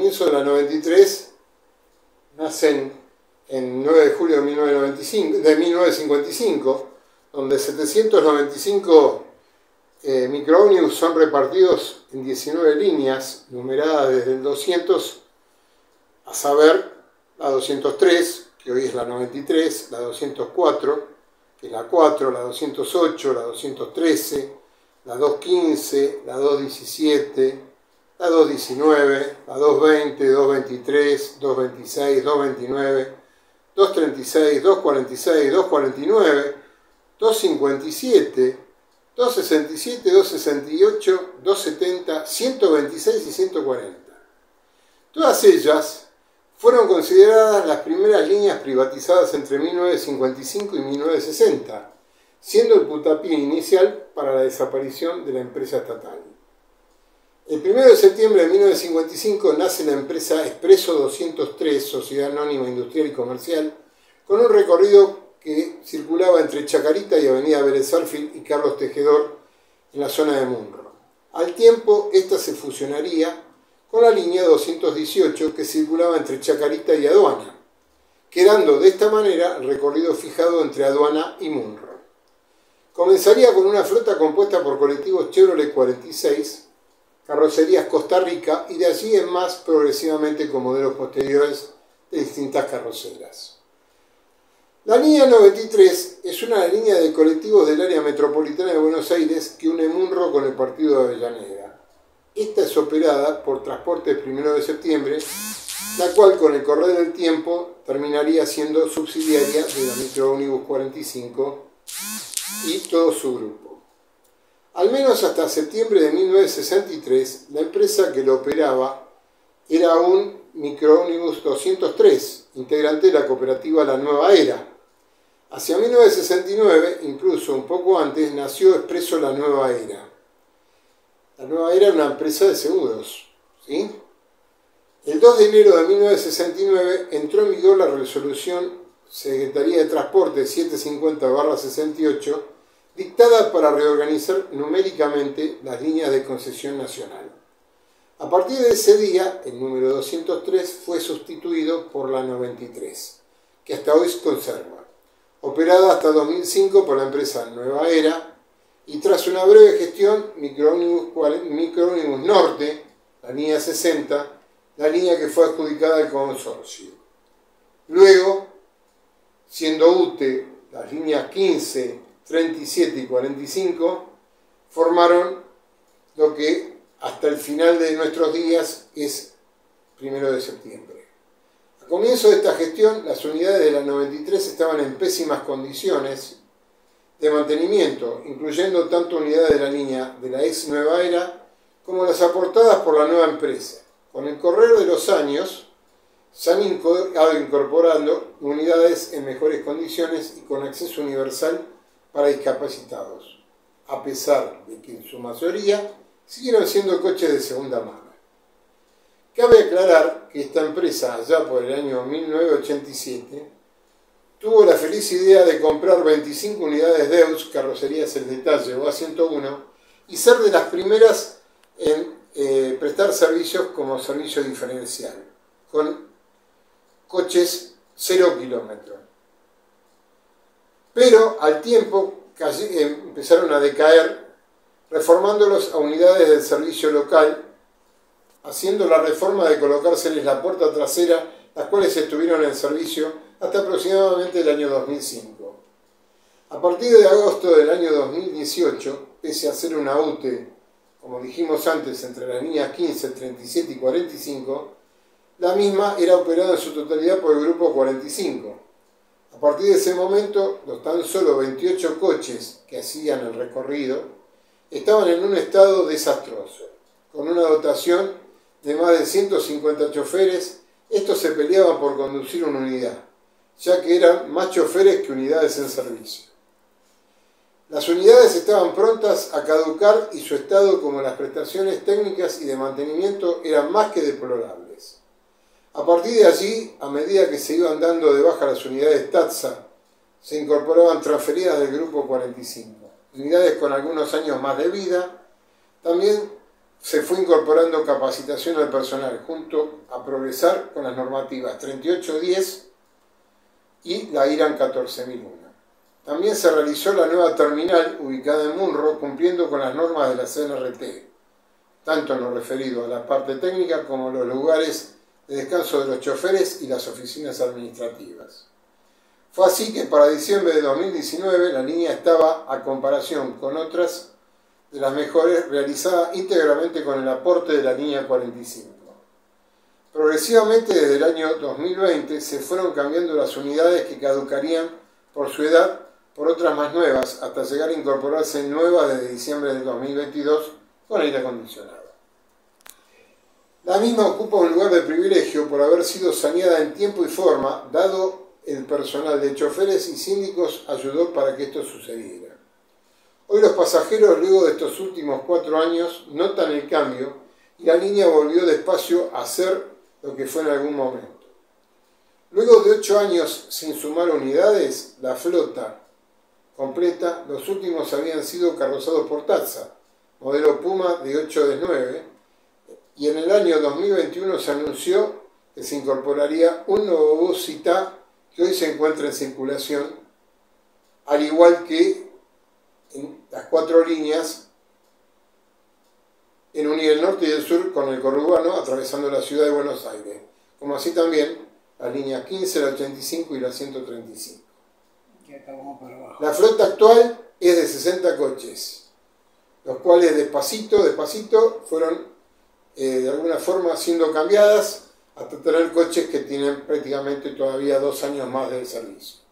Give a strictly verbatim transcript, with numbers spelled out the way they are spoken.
comienzo de la noventa y tres nacen en nueve de julio de mil novecientos cincuenta y cinco, donde setecientos noventa y cinco eh, microómnibus son repartidos en diecinueve líneas, numeradas desde el doscientos, a saber, la doscientos tres, que hoy es la noventa y tres, la doscientos cuatro, que es la cuatro, la doscientos ocho, la doscientos trece, la doscientos quince, la doscientos diecisiete, la doscientos diecinueve, la doscientos veinte, doscientos veintitrés, doscientos veintiséis, doscientos veintinueve, doscientos treinta y seis, doscientos cuarenta y seis, doscientos cuarenta y nueve, doscientos cincuenta y siete, doscientos sesenta y siete, doscientos sesenta y ocho, doscientos setenta, ciento veintiséis y ciento cuarenta. Todas ellas fueron consideradas las primeras líneas privatizadas entre mil novecientos cincuenta y cinco y mil novecientos sesenta, siendo el puntapié inicial para la desaparición de la empresa estatal. El primero de septiembre de mil novecientos cincuenta y cinco nace la empresa Expreso doscientos tres, Sociedad Anónima Industrial y Comercial, con un recorrido que circulaba entre Chacarita y Avenida Vélez Sarsfield y Carlos Tejedor en la zona de Munro. Al tiempo, esta se fusionaría con la línea doscientos dieciocho que circulaba entre Chacarita y Aduana, quedando de esta manera el recorrido fijado entre Aduana y Munro. Comenzaría con una flota compuesta por colectivos Chevrolet cuarenta y seis, carrocerías Costa Rica y de allí en más progresivamente con modelos posteriores de distintas carroceras. La línea noventa y tres es una línea de colectivos del área metropolitana de Buenos Aires que une Munro con el partido de Avellaneda. Esta es operada por Transportes Primero de Septiembre, la cual con el correr del tiempo terminaría siendo subsidiaria de la Microómnibus cuarenta y cinco y todo su grupo. Al menos hasta septiembre de mil novecientos sesenta y tres, la empresa que lo operaba era un Microómnibus doscientos tres, integrante de la cooperativa La Nueva Era. Hacia mil novecientos sesenta y nueve, incluso un poco antes, nació Expreso La Nueva Era. La Nueva Era era una empresa de seguros, ¿sí? El dos de enero de mil novecientos sesenta y nueve entró en vigor la resolución Secretaría de Transporte setecientos cincuenta barra sesenta y ocho, dictada para reorganizar numéricamente las líneas de concesión nacional. A partir de ese día, el número doscientos tres fue sustituido por la noventa y tres, que hasta hoy se conserva, operada hasta dos mil cinco por la empresa Nueva Era, y tras una breve gestión, Microómnibus Norte, la línea sesenta, la línea que fue adjudicada al consorcio. Luego, siendo U T E las líneas quince, treinta y siete y cuarenta y cinco, formaron lo que hasta el final de nuestros días es primero de septiembre. A comienzo de esta gestión, las unidades de la noventa y tres estaban en pésimas condiciones de mantenimiento, incluyendo tanto unidades de la línea de la ex Nueva Era como las aportadas por la nueva empresa. Con el correr de los años, se han ido incorporando unidades en mejores condiciones y con acceso universal para discapacitados, a pesar de que en su mayoría siguieron siendo coches de segunda mano. Cabe aclarar que esta empresa, allá por el año mil novecientos ochenta y siete, tuvo la feliz idea de comprar veinticinco unidades Deutz, carrocerías El Detalle o A ciento uno, y ser de las primeras en eh, prestar servicios como servicio diferencial, con coches cero kilómetros. Pero al tiempo empezaron a decaer, reformándolos a unidades del servicio local, haciendo la reforma de colocárseles la puerta trasera, las cuales estuvieron en servicio hasta aproximadamente el año dos mil cinco. A partir de agosto del año dos mil dieciocho, pese a ser una U T E, como dijimos antes, entre las líneas quince, treinta y siete y cuarenta y cinco, la misma era operada en su totalidad por el grupo cuarenta y cinco. A partir de ese momento, los tan solo veintiocho coches que hacían el recorrido estaban en un estado desastroso. Con una dotación de más de ciento cincuenta choferes, estos se peleaban por conducir una unidad, ya que eran más choferes que unidades en servicio. Las unidades estaban prontas a caducar y su estado, como las prestaciones técnicas y de mantenimiento, eran más que deplorables. A partir de allí, a medida que se iban dando de baja las unidades Tatsa, se incorporaban transferidas del grupo cuarenta y cinco. Unidades con algunos años más de vida, también se fue incorporando capacitación al personal, junto a progresar con las normativas treinta y ocho diez y la IRAN catorce mil uno. También se realizó la nueva terminal ubicada en Munro, cumpliendo con las normas de la C N R T, tanto en lo referido a la parte técnica como los lugares de descanso de los choferes y las oficinas administrativas. Fue así que para diciembre de dos mil diecinueve la línea estaba, a comparación con otras de las mejores, realizada íntegramente con el aporte de la línea cuarenta y cinco. Progresivamente desde el año dos mil veinte se fueron cambiando las unidades que caducarían por su edad por otras más nuevas, hasta llegar a incorporarse nuevas desde diciembre de dos mil veintidós con aire acondicionado. La misma ocupa un lugar de privilegio por haber sido saneada en tiempo y forma, dado el personal de choferes y síndicos ayudó para que esto sucediera. Hoy los pasajeros, luego de estos últimos cuatro años, notan el cambio y la línea volvió despacio a ser lo que fue en algún momento. Luego de ocho años sin sumar unidades, la flota completa, los últimos habían sido carrozados por Tatsa, modelo Puma de ocho D nueve, y en el año dos mil veintiuno se anunció que se incorporaría un nuevo bus Citá que hoy se encuentra en circulación, al igual que en las cuatro líneas en unir el norte y el sur con el conurbano atravesando la ciudad de Buenos Aires, como así también las líneas quince, la ochenta y cinco y la ciento treinta y cinco. La flota actual es de sesenta coches, los cuales despacito, despacito fueron eh, de alguna forma siendo cambiadas hasta tener coches que tienen prácticamente todavía dos años más de servicio.